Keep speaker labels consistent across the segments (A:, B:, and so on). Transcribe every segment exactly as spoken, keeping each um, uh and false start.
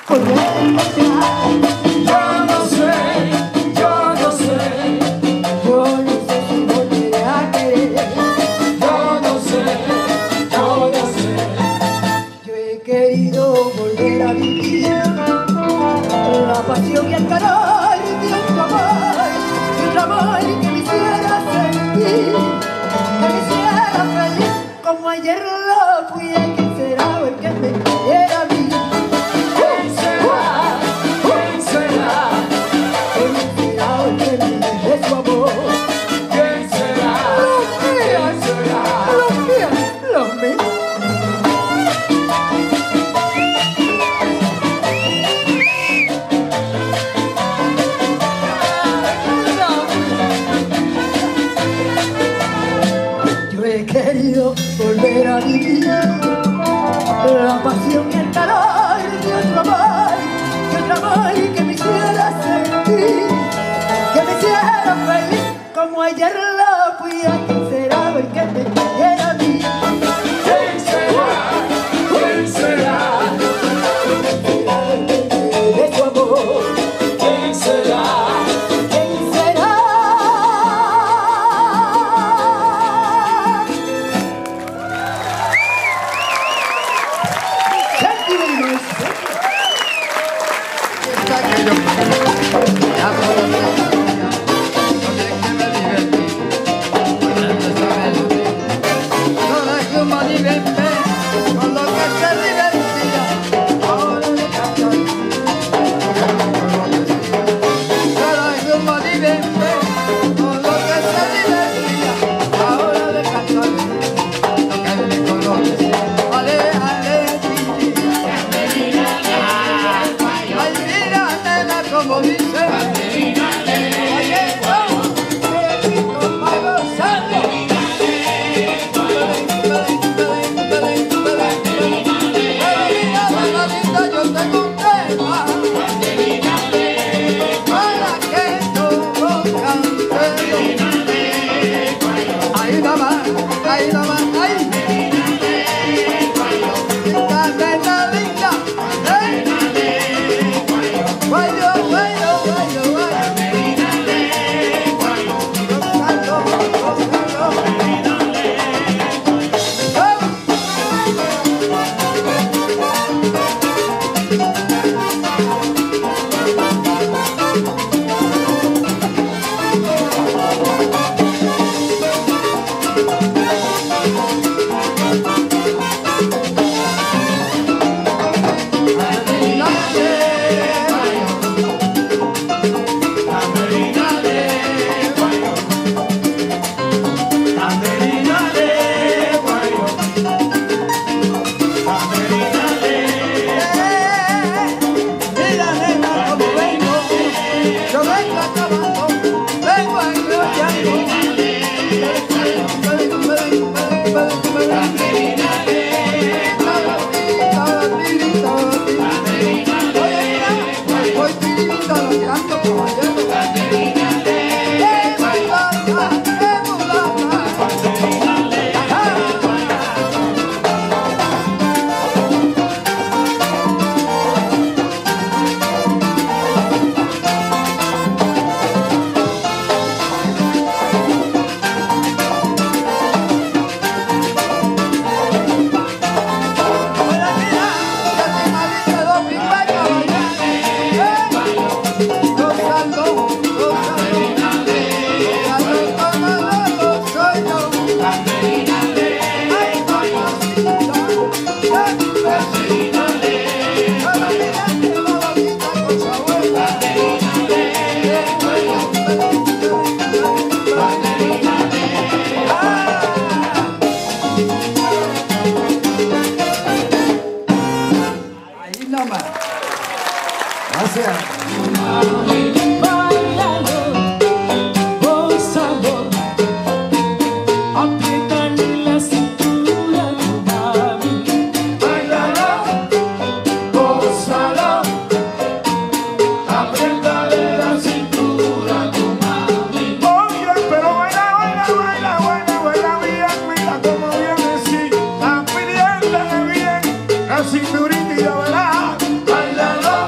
A: Cinturita y la verá, bailalo.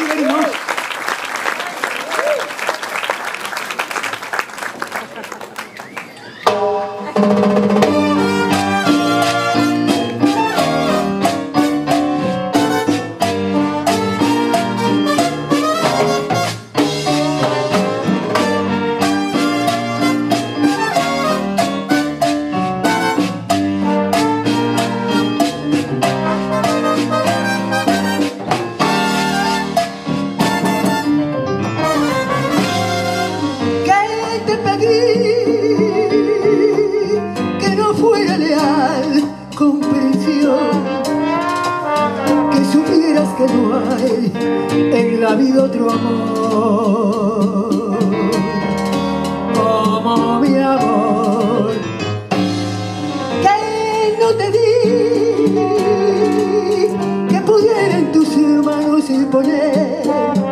A: you very much. Que no hay en la vida otro amor como mi amor, que no te di, que pudiera en tus manos imponer.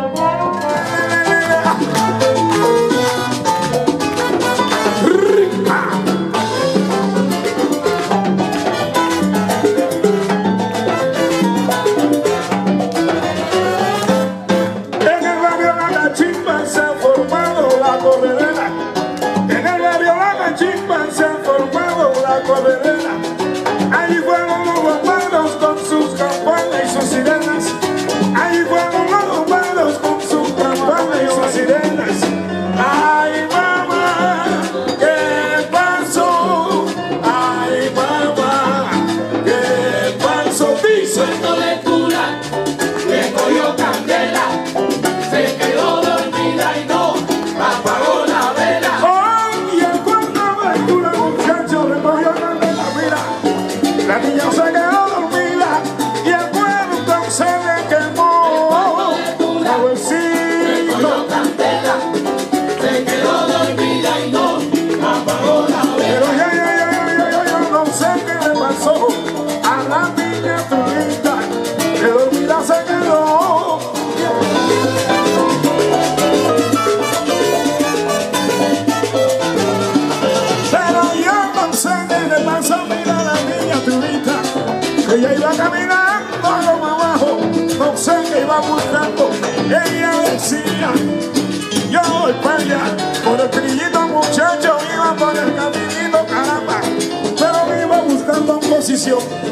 B: Ahí fueron los bombardos con sus campanas y sus sirenas. Ahí fueron los bombardos con sus campanas y sus sirenas. Ay, mamá, ¿qué pasó? Ay, mamá, ¿qué pasó? Dice.
C: Suelto de cura, que cogió candela, se quedó dormida y no apagó la vela.
B: Oh, y el cuarto de cura, muchacho, le cogió candela, mira. La niña se quedó dormida y el cuerpo se le quemó.
C: Se cogió candela, se quedó dormida y no apagó la
B: Pero
C: vela.
B: yo, yo, yo, yo, yo, yo no sé qué le pasó a la niña turista, que dormida se quedó. Pero yo no sé qué le pasó, mira a la niña turista, que ella iba caminando algo más abajo, no sé qué iba buscando. Ella decía, yo voy para allá, por el trillito muchacho, iba por el caminito, caramba, pero me iba buscando posición.